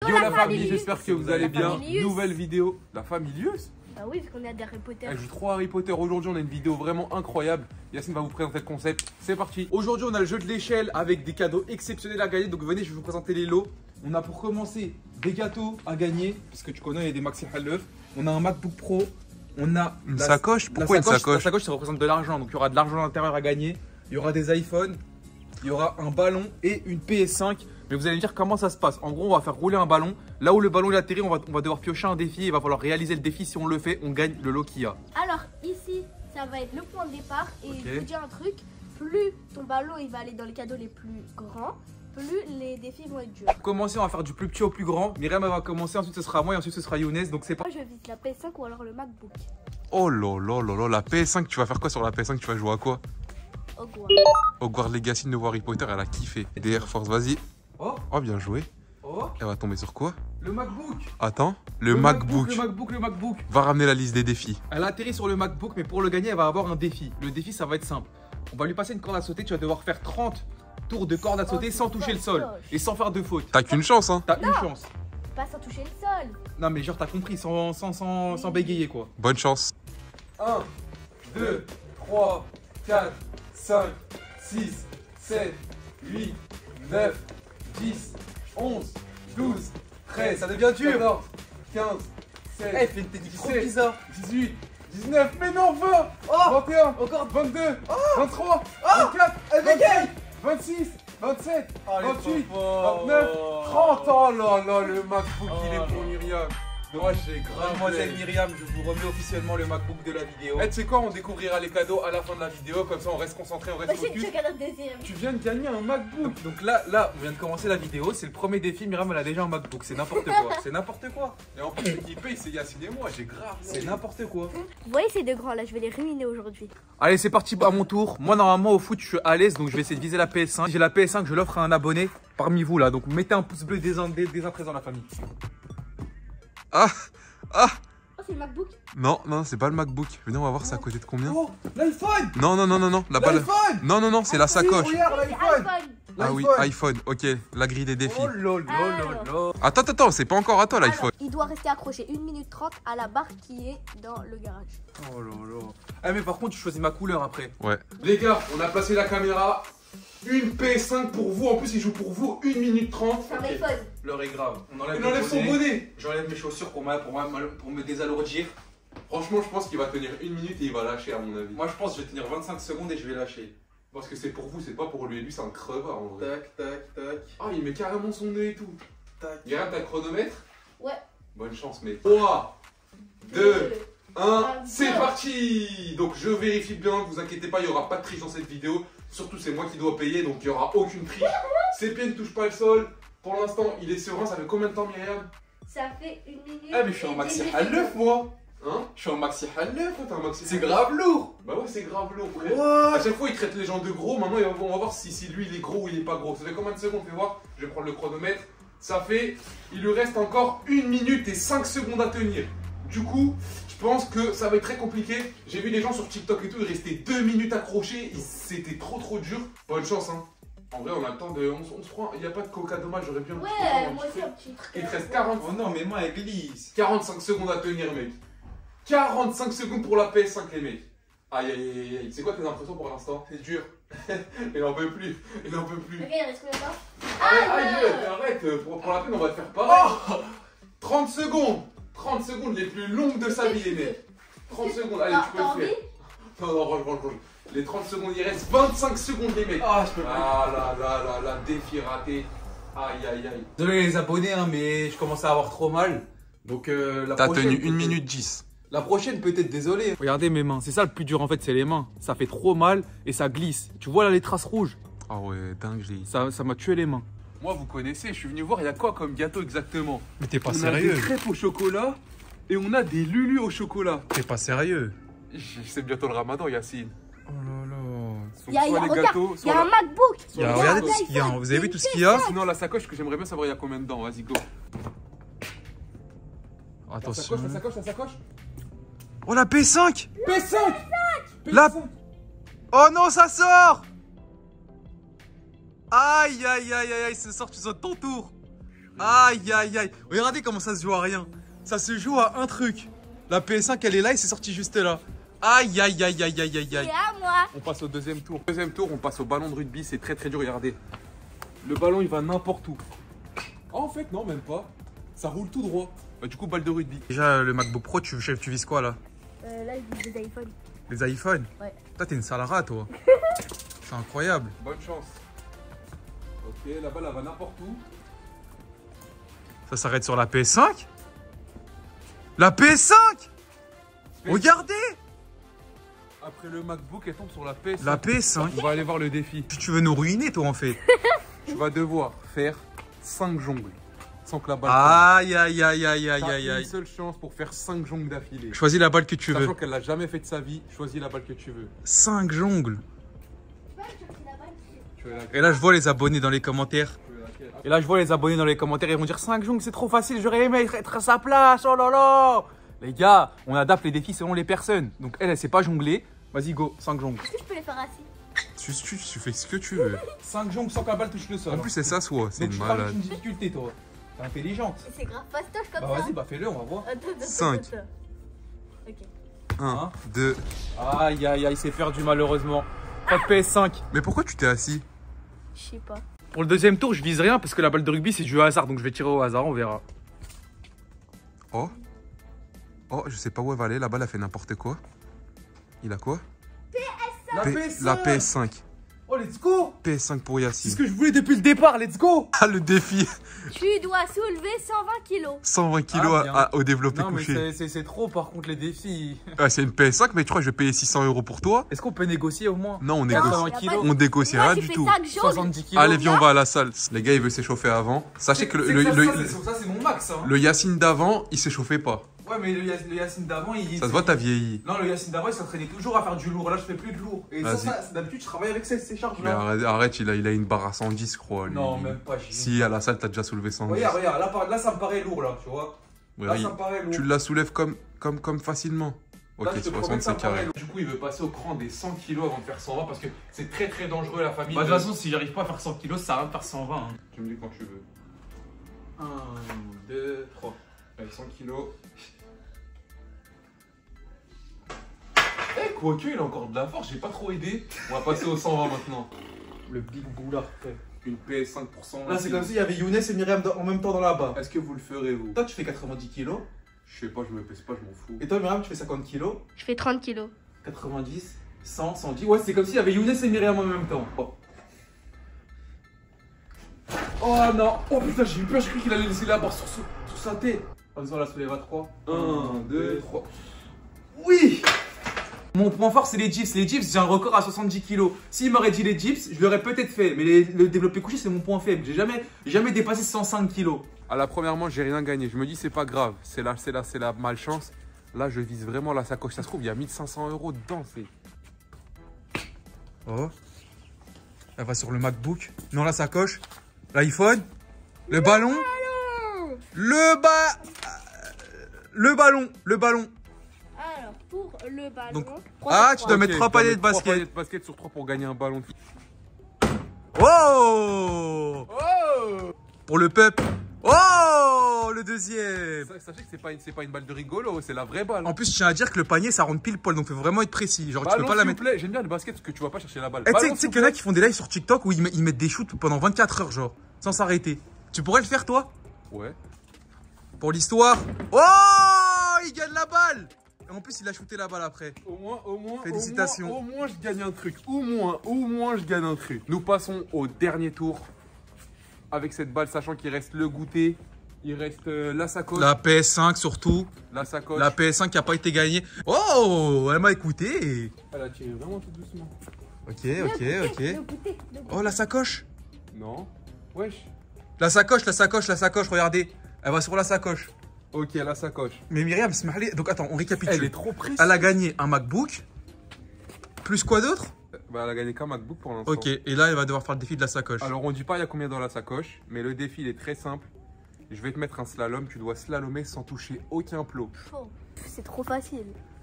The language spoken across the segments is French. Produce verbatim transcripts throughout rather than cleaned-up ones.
Yo la famille, j'espère que vous allez bien. Familius. Nouvelle vidéo. La Familius. Bah oui, parce qu'on est à Harry Potter. Elle joue trop Harry Potter. Aujourd'hui, on a une vidéo vraiment incroyable. Yacine va vous présenter le concept. C'est parti. Aujourd'hui, on a le jeu de l'échelle avec des cadeaux exceptionnels à gagner. Donc venez, je vais vous présenter les lots. On a pour commencer des gâteaux à gagner, parce que tu connais, il y a des Maxi Halef. On a un MacBook Pro. On a Une la, sacoche. Pourquoi la une sacoche, sacoche? La sacoche, ça représente de l'argent. Donc il y aura de l'argent à l'intérieur à gagner. Il y aura des iPhones. Il y aura un ballon et une P S cinq. Mais vous allez me dire comment ça se passe. En gros, on va faire rouler un ballon. Là où le ballon il atterrit, on va, on va devoir piocher un défi. Il va falloir réaliser le défi. Si on le fait, on gagne le lot qu'il y a. Alors ici, ça va être le point de départ. Et Ok. je vous dis un truc, plus ton ballon il va aller dans les cadeaux les plus grands, plus les défis vont être durs. Pour commencer, on va faire du plus petit au plus grand. Myriam elle va commencer, ensuite ce sera moi et ensuite ce sera Younes. Donc c'est pas. Moi je vise la P S cinq ou alors le MacBook. Oh là là là là, la P S cinq, tu vas faire quoi sur la P S cinq? Tu vas jouer à quoi? Hogwarts. Hogwarts Legacy, nouveau Harry Potter, elle a kiffé. Des Air Force, vas-y. Oh, Oh, bien joué. oh, Elle va tomber sur quoi? le MacBook. Attends, le, MacBook. Le MacBook, le MacBook. Va ramener la liste des défis. Elle a atterri sur le MacBook, mais pour le gagner, elle va avoir un défi. Le défi, ça va être simple. On va lui passer une corde à sauter. Tu vas devoir faire trente tours de corde à sauter Oh, sans c'est toucher le pas sol moche. et sans faire de faute. T'as qu'une chance, hein? T'as une chance. Pas sans toucher le sol. Non, mais genre, t'as compris, sans, sans, sans, sans bégayer quoi. Bonne chance. un, deux, trois, quatre, cinq, six, sept, huit, neuf, dix, onze, douze, treize, ça devient dur. quatorze, quinze, seize, Eh, fais une technique trop bizarre. dix-huit, dix-neuf, mais non, vingt, vingt et un, Encore. vingt-deux, vingt-trois, vingt-quatre, vingt-cinq, vingt-six, vingt-sept, vingt-huit, vingt-neuf, trente. Oh là là, le MacBook, il est pour Myriam. Moi, j'ai grave. Mademoiselle Myriam, je vous remets officiellement le MacBook de la vidéo. Eh, tu sais quoi, on découvrira les cadeaux à la fin de la vidéo, comme ça on reste concentré, on Bah, reste j'ai que focus. quelqu'un d'autre désir. Tu viens de gagner un MacBook. Donc là, là, on vient de commencer la vidéo, c'est le premier défi. Myriam, elle a déjà un MacBook, c'est n'importe quoi. C'est n'importe quoi. Et en plus, celui qui paye, c'est Yacine et moi, j'ai grave. C'est n'importe quoi. Vous voyez ces deux grands là, je vais les ruminer aujourd'hui. Allez, c'est parti à mon tour. Moi, normalement, au foot, je suis à l'aise, donc je vais essayer de viser la P S cinq. Si j'ai la P S cinq, je l'offre à un abonné parmi vous là. Donc mettez un pouce bleu dès, dès, dès à présent, la famille. Ah! Ah! Oh, c'est le MacBook. Non, non, c'est pas le MacBook. Venez, on va voir, c'est à côté de combien? Oh, l'iPhone. Non, non, non, non, non. Là-bas, là. L'iPhone. Non, non, non, c'est la sacoche. Regarde C'est l'iPhone. iPhone. Ah oui, L'iPhone. iPhone. Ok, la grille des défis. Oh là là là là. Attends, attends, attends, c'est pas encore à toi Alors, l'iPhone. il doit rester accroché une minute trente à la barre qui est dans le garage. Oh là là. Eh, mais par contre, tu choisis ma couleur après. Ouais. Les gars, on a placé la caméra. Une P S cinq pour vous. En plus, il joue pour vous une minute trente. C'est un iPhone. L'heure est grave. On enlève, Il le enlève son bonnet. J'enlève mes chaussures pour, ma, pour, ma, pour me désalourdir. Franchement, je pense qu'il va tenir une minute et il va lâcher, à mon avis. Moi, je pense que je vais tenir vingt-cinq secondes et je vais lâcher. Parce que c'est pour vous, c'est pas pour lui. Lui, c'est un crevard en vrai. Tac, tac, tac, Ah, il met carrément son nez et tout. tac. Myriam, t'as le chronomètre? Ouais. Bonne chance, mec. trois, deux, un, un, c'est go. parti. Donc je vérifie bien, vous inquiétez pas, il n'y aura pas de triche dans cette vidéo. Surtout c'est moi qui dois payer, donc il n'y aura aucune triche. Ses pieds ne touchent pas le sol. Pour l'instant, il est serein. Ça fait combien de temps, Myriam? Ça fait une minute. Ah, mais je suis en et maxi dix halef, moi. Hein? Je suis en maxi halef. Toi, t'as un maxi. C'est grave lourd. Bah ouais, c'est grave lourd, frère. What? À chaque fois, il traite les gens de gros. Maintenant, il va- on va voir si, si lui, il est gros ou il est pas gros. Ça fait combien de secondes? Fais voir. Je vais prendre le chronomètre. Ça fait... Il lui reste encore une minute et cinq secondes à tenir. Du coup, je pense que ça va être très compliqué. J'ai vu des gens sur TikTok et tout, ils restaient deux minutes accrochés. Et c'était trop trop dur. Bonne chance, hein. En vrai, on a le temps de... On, se- on se prend... Il n'y a pas de coca dommage, j'aurais bien... un petit peu Ouais, un moi petit aussi peu. un petit truc. Il te reste quarante... Oh non, mais moi, elle glisse. quarante-cinq secondes à tenir, mec. quarante-cinq secondes pour la P S cinq, les mecs. Aïe, aïe, aïe, aïe. C'est quoi tes impressions pour l'instant? C'est dur. Il en peut plus. Il en peut plus. Ok, il reste combien de temps? Arrête, Aïe. arrête, arrête. Pour, pour la peine, on va te faire pareil. trente secondes. trente secondes les plus longues de sa vie, les mecs. trente secondes. Allez, T'as- tu peux t'as le envie? faire. Non, non, range, range, range. Les trente secondes, il reste vingt-cinq secondes, les mecs. Ah, je peux pas. Ah là là là là, défi raté. Aïe, aïe, aïe. Désolé les abonnés, hein, mais je commence à avoir trop mal. Donc euh, la T'as prochaine, tenu une peut-être- minute dix. La prochaine peut-être, désolé. Regardez mes mains. C'est ça le plus dur, en fait, c'est les mains. Ça fait trop mal et ça glisse. Tu vois là les traces rouges? Ah ouais, dinguerie. Ça ça m'a tué les mains. Moi, vous connaissez, je suis venu voir, il y a quoi comme gâteau exactement? Mais t'es pas On a des crêpes au chocolat et on a des lulus au chocolat. T'es pas sérieux. C'est bientôt le ramadan, Yacine. Oh là là. Donc, Il y a, il y soit a- les regarde, gâteaux, il y soit a un la- MacBook. soit Il y a- la- regardez Regarde, tout ce qu'il y a. l'iPhone, Vous avez vu une tout ce qu'il y a? Sinon, la sacoche que j'aimerais bien savoir, il y a combien dedans? Vas-y, go. La Attention. sacoche, la sacoche, la sacoche. Oh la P cinq. P cinq. La... Oh non, ça sort. Aïe, aïe, aïe, aïe, aïe, ce soir tu sautes ton tour. Aïe, aïe, aïe. Regardez comment ça se joue à rien. Ça se joue à un truc. La P S cinq, elle est là et c'est sorti juste là. Aïe, aïe, aïe, aïe, aïe, aïe, C'est aïe. à moi. On passe au deuxième tour. Deuxième tour, on passe au ballon de rugby. C'est très très dur, regardez. Le ballon, il va n'importe où. Ah, en fait, non, même pas. Ça roule tout droit. Bah, du coup, balle de rugby. Déjà, le MacBook Pro, tu, tu vises quoi là? Euh, là, il vise des iPhones. Les iPhones? Ouais. Toi, t'es une salara, toi. C'est incroyable. Bonne chance. Ok, la balle, elle va n'importe où. Ça s'arrête sur la P S cinq? La P S cinq? Regardez! Après le MacBook, elle tombe sur la P S cinq. La P S cinq. On va aller voir le défi. Tu veux nous ruiner, toi, en fait? Tu vas devoir faire cinq jongles sans que la balle Aïe, aïe, aïe, aïe, tombe. aïe, T'as aïe, une aïe. seule chance pour faire cinq jongles d'affilée. Choisis la balle que tu veux. Sachant qu'elle l'a jamais fait de sa vie, choisis la balle que tu veux. cinq jongles. Tu veux la- Et là, je vois les abonnés dans les commentaires. tu veux laquelle? Et là, je vois les abonnés dans les commentaires, ils vont dire cinq jongles, c'est trop facile, j'aurais aimé être à sa place, oh là là. Les gars, on adapte les défis selon les personnes. Donc elle, elle sait pas jongler. Vas-y, go, cinq jongles. Est-ce que je peux les faire assis? Tu, tu, tu fais ce que tu veux. cinq jongles sans que la balle touche le sol. En plus, c'est ça, soit. C'est donc une tu rajoutes malade. une difficulté, toi. T'es intelligente. C'est grave fastoche comme Bah ça. vas-y, bah fais-le, on va voir. Attends, attends, Cinq. attends, attends. Ok. un, deux. Aïe, aïe, aïe, c'est perdu malheureusement. Pas de P S cinq. Mais pourquoi tu t'es assis? Je sais pas. Pour le deuxième tour, je vise rien parce que la balle de rugby, c'est du hasard. Donc je vais tirer au hasard, on verra. Oh. Oh, je sais pas où elle va aller. La balle, elle fait n'importe quoi. Il a quoi? La P- La P S cinq. Oh, let's go. P S cinq pour C'est Yacine. ce que je voulais depuis le départ, let's go. Ah, le défi. Tu dois soulever cent vingt kilos. cent vingt kilos Ah, à- bien. à- au développé Non, mais couché. c'est- c'est c'est trop par contre les défis. Ah, c'est une P S cinq, mais tu crois que je vais payer six cents euros pour toi? Est-ce qu'on peut négocier au moins? Non, on Non, négocie. quatre-vingts y a pas kilos. de- On négocie Moi, rien j'ai du fait tout. cinq jours. soixante-dix kilos. Allez, viens, on va à la salle. Les gars, il veut s'échauffer avant. Sachez que le, C'est le, ça, le- ça, le- c'est- ça, c'est mon max. Hein. le Yacine d'avant, il s'échauffait pas. Ouais, mais le, Yac- le Yacine d'avant, il. Ça se voit, t'as vieilli. Non, le Yacine d'avant, il s'entraînait toujours à faire du lourd. Là, je fais plus de lourd. Et ça, Vas-y. ça, d'habitude, je travaille avec ces, ces Mais charges-là. arrête, arrête, il, a, il a une barre à cent dix, je crois. lui. Non, même pas. j'ai- Si, à la salle, t'as déjà soulevé cent dix. Regarde, regarde, là, par- là, ça me paraît lourd, là, tu vois. Ouais, Là, il- ça me paraît lourd. tu la soulèves comme, comme, comme facilement. Ok, Là, je te promets soixante, que ça c'est me paraît carré. lourd. Du coup, il veut passer au cran des cent kilos avant de faire cent vingt parce que c'est très très dangereux la famille. Bah, de toute façon, si j'arrive pas à faire cent kilos, ça sert à rien de faire cent vingt. hein. Tu me dis quand tu veux. un, deux, trois. Allez, cent kilos. Eh, quoique, il a encore de la force, j'ai pas trop aidé. On va passer au cent vingt maintenant. Le big boulard, frère. Une P S cinq pour cent vingt. Là, c'est comme s'il y avait Younes et Myriam dans- en même temps dans la barre. Est-ce que vous le ferez, vous? Toi, tu fais quatre-vingt-dix kilos. Je sais pas, je me pèse pas, je m'en fous. Et toi, Myriam, tu fais cinquante kilos. Je fais trente kilos. quatre-vingt-dix, cent, cent dix. Ouais, c'est comme s'il y avait Younes et Myriam en même temps. Oh, Oh non! Oh putain, j'ai eu peur, j'ai cru qu'il allait laisser la barre sur, sur, sur sa tête. Vas-y, on la soulève à trois. un, deux, trois. Oui! Mon point fort, c'est les dips. Les dips, j'ai un record à soixante-dix kilos. S'il m'aurait dit les dips, je l'aurais peut-être fait. Mais les- le développé couché, c'est mon point faible. J'ai jamais, jamais dépassé cent cinq kilos. À la première manche, j'ai rien gagné. Je me dis, c'est pas grave. C'est la, c'est la, c'est la malchance. Là, je vise vraiment la sacoche. Ça se trouve, il y a mille cinq cents euros dedans. C'est... Oh. Elle va sur le MacBook. Non, la sacoche. L'iPhone. Le ballon. Le bas. Le ballon. Le ballon. Alors, pour le ballon. Donc- trois Ah, sur tu trois. dois mettre Ok, trois je dois paniers mettre de trois basket. paniers de basket sur trois pour gagner un ballon. Oh. Oh! Pour le peuple. Oh, le deuxième. Sachez que c'est pas, une, c'est pas une balle de rigolo, c'est la vraie balle. En plus, je tiens à dire que le panier, ça rentre pile poil. Donc, faut vraiment être précis. Genre, tu Ballon, peux pas la s'il mettre. vous plaît. J'aime bien le basket parce que tu vas pas chercher la balle. Eh, tu sais- Ballon, tu sais s'il qu'il y en a vous qui font des lives sur TikTok où ils, met- ils mettent des shoots pendant vingt-quatre heures, genre, sans s'arrêter. Tu pourrais le faire, toi? plaît. Ouais. Pour l'histoire. Oh, il gagne la balle. Et en plus, il a shooté la balle après. Au moins, au moins, Félicitations. Au moins, au moins, je gagne un truc. Au moins, au moins, je gagne un truc. Nous passons au dernier tour avec cette balle, sachant qu'il reste le goûter, il reste euh, la sacoche, La P S cinq, surtout. la sacoche. La P S cinq qui n'a pas été gagnée. Oh, elle m'a écouté. Elle a tiré vraiment tout doucement. Ok, Le ok, goûter, ok. le goûter, le goûter. Oh, la sacoche. Non. Wesh. La sacoche, la sacoche, la sacoche, regardez. Elle va sur la sacoche. Ok, la sacoche. Mais Myriam, Smiley. Donc attends, on récapitule. Elle est trop précise. Elle a gagné un MacBook. Plus quoi d'autre? Bah, elle a gagné qu'un MacBook pour l'instant. Ok, et là, elle va devoir faire le défi de la sacoche. Alors, on dit pas il y a combien dans la sacoche, mais le défi il est très simple. Je vais te mettre un slalom. Tu dois slalomer sans toucher aucun plot. Oh, c'est trop facile.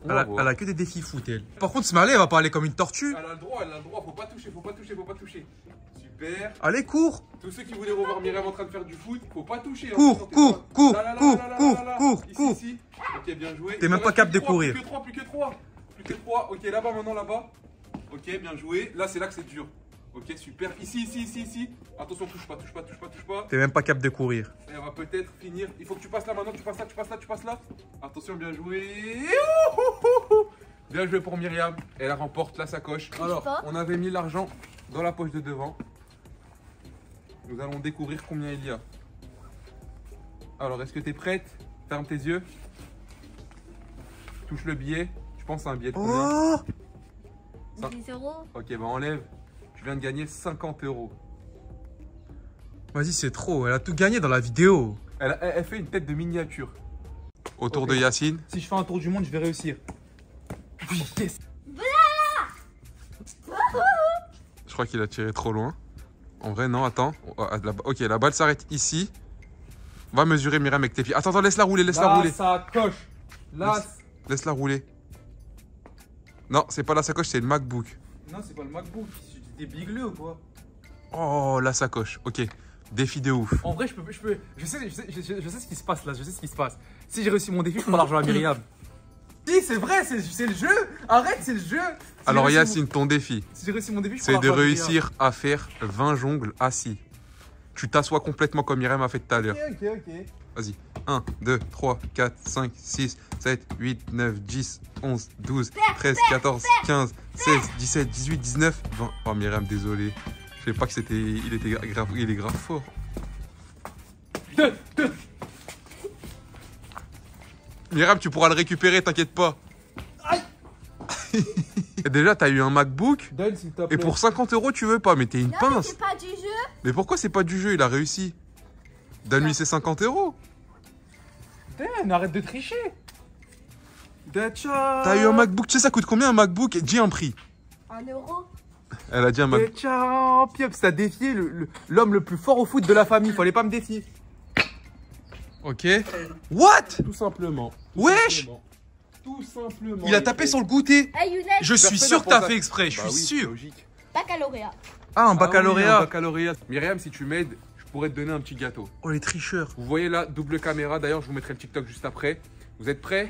On Elle va a, voir. elle a que des défis foot, elle. Par contre, Smiley, elle va pas aller comme une tortue. Elle a le droit, elle a le droit. Faut pas toucher, faut pas toucher, faut pas toucher. Super. Allez, cours. Tous ceux qui voulaient revoir Myriam en train de faire du foot, faut pas toucher. hein, Cours, sinon t'es cours, pas- cours, Là, là, là, cours, là, là, cours, là, là. cours, Ici, cours. ici. Ok, bien joué. T'es même Il pas reste capable plus de que trois, courir. Plus que trois, plus que trois. Plus que trois. Ok, là-bas maintenant, là-bas. Ok, bien joué. Là, c'est là que c'est dur. Ok, super. Ici, ici, ici, ici. Attention, touche pas, touche pas, touche pas, touche pas. T'es même pas capable de courir. Et on va peut-être finir. Il faut que tu passes là maintenant. Tu passes là, tu passes là, tu passes là. Attention, bien joué. Bien joué pour Myriam. Elle remporte la sacoche. Alors, pas. on avait mis l'argent dans la poche de devant. Nous allons découvrir combien il y a. Alors, est-ce que tu es prête? Ferme tes yeux. Touche le billet. Je pense que c'est un billet de combien? Oh, Ça- dix euros. Ok, bah enlève. Tu viens de gagner cinquante euros. vas-y, c'est trop. Elle a tout gagné dans la vidéo. Elle, elle- elle fait une tête de miniature. Autour Ok. de Yacine. Si je fais un tour du monde, je vais réussir. Oui, yes. Je crois qu'il a tiré trop loin. En vrai, non, attends. Ok, la balle s'arrête ici. Va mesurer Myriam avec tes pieds. Attends, attends, laisse-la rouler, laisse-la rouler. ça coche. Là, Laisse- Laisse-la rouler. Non, c'est pas la sacoche, c'est le MacBook. non, c'est pas le MacBook. T'es bigleux ou quoi? Oh, la sacoche. Ok, défi de ouf. En vrai, je peux, je peux, je sais, je sais, je, je- je sais ce qui se passe là. Je sais ce qui se passe. Si j'ai réussi mon défi, je prends l'argent à Myriam. Si, c'est vrai, c'est c'est le jeu. Arrête, c'est le jeu. Si Alors j'ai réussi Yacine, ton défi, mon- Si j'ai réussi mon défi, je prends c'est de l'argent à Myriam. réussir à faire vingt jongles assis. Tu t'assois complètement comme Myriam a fait tout à l'heure. Ok, ok, ok. Vas-y. un, deux, trois, quatre, cinq, six, sept, huit, neuf, dix, onze, douze, treize, quatorze, quinze, seize, dix-sept, dix-huit, dix-neuf, vingt. Oh Myriam, désolé. Je sais pas que c'était. Il était grave. Il est grave fort. Myriam, tu pourras le récupérer, t'inquiète pas. Et déjà, t'as eu un MacBook. Donne, s'il te plaît. Et pour cinquante euros, tu veux pas. Mais t'es une Non, mais pince. c'est pas du jeu. Mais pourquoi c'est pas du jeu? Il a réussi. Donne-lui ses cinquante euros. Dan, arrête de tricher. Dacha. T'as eu un MacBook. Tu sais, ça coûte combien un MacBook? Dis un prix. Un euro. Elle a dit un MacBook. Dacha. Pieps, t'as défié le- le- l'homme le, plus fort au foot de la famille. Fallait pas me défier. Ok. What? Tout simplement. Wesh! Tout simplement. Il a tapé sur le goûter. Hey Younes, Je suis Personne sûr n'a que t'as pensé à- fait exprès, je Bah suis oui, sûr. c'est logique. baccalauréat. Ah, un Ah baccalauréat. oui, un baccalauréat. Myriam, si tu m'aides, je pourrais te donner un petit gâteau. Oh, les tricheurs. Vous voyez là, double caméra. D'ailleurs, je vous mettrai le TikTok juste après. Vous êtes prêts?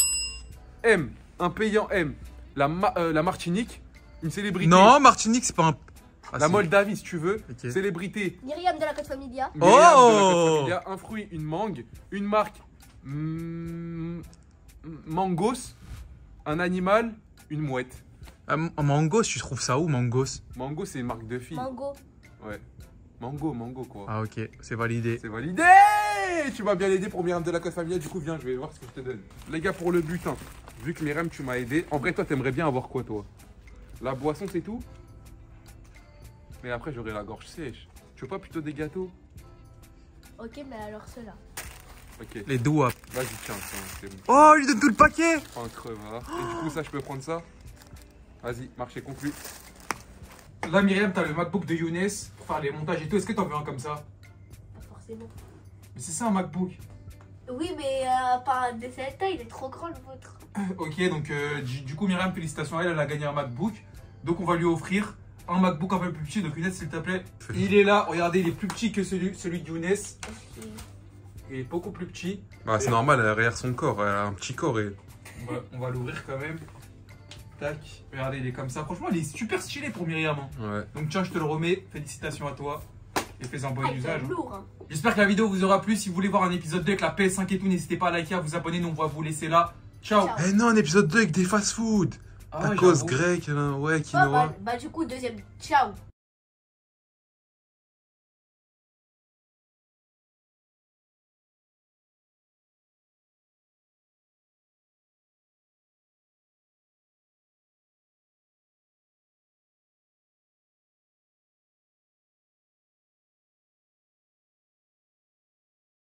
M. Un payant M. La, Ma- euh, la Martinique. Une célébrité. Non, Martinique, c'est pas un. Ah, La si. Moldavie, si tu veux. Ok. Célébrité. Myriam de la Côte Familia. Myriam de la Oh Côte Familia. Un fruit, une mangue. Une marque. mm, Mangos. Un animal. Une mouette. Ah, m- Mangos, tu trouves ça où, Mangos? Mango, c'est une marque de fille. Mango. Ouais. Mango, mango quoi. Ah, ok, c'est validé. C'est validé. Tu m'as bien aidé pour Myriam de la Côte Familia. Du coup, viens, je vais voir ce que je te donne. Les gars, pour le butin, vu que Myriam, tu m'as aidé. En vrai, toi, t'aimerais bien avoir quoi, toi? La boisson, c'est tout? Mais après, j'aurai la gorge sèche. Tu veux pas plutôt des gâteaux? Ok, mais alors cela. Ok. Les doigts. Vas-y, tiens, tiens, c'est bon. Oh, il lui donne tout le paquet. Prends un crevard. Et du coup, ça, je peux prendre ça? Vas-y, marché conclu. Là, Myriam, t'as le MacBook de Younes pour faire les montages et tout. Est-ce que t'en veux un comme ça? Pas forcément. Mais c'est ça un MacBook. Oui, mais euh, pas de cette taille, il est trop grand le vôtre. Ok, donc euh, du, du coup, Myriam, félicitations à elle, elle a gagné un MacBook. Donc, on va lui offrir un MacBook un peu plus petit. Donc, Younes, s'il te plaît. Il est là, regardez, il est plus petit que celui, celui de Younes. Il est beaucoup plus petit. Bah, c'est normal, elle a derrière son corps. Elle a un petit corps et. On va, on va l'ouvrir quand même. Tac. Regardez, il est comme ça. Franchement, il est super stylé pour Myriam. hein. Ouais. Donc, tiens, je te le remets. Félicitations à toi. Et fais un bon Ah, il usage. est hein. lourd. Hein. J'espère que la vidéo vous aura plu. Si vous voulez voir un épisode deux avec la P S cinq et tout, n'hésitez pas à liker, à vous abonner. Nous, on va vous laisser là. Ciao. Ciao. Eh non, un épisode deux avec des fast-food. Ah, Tacos j'avoue. grec, là, ouais, Oh, quinoa. bah, bah, du coup, deuxième. Ciao.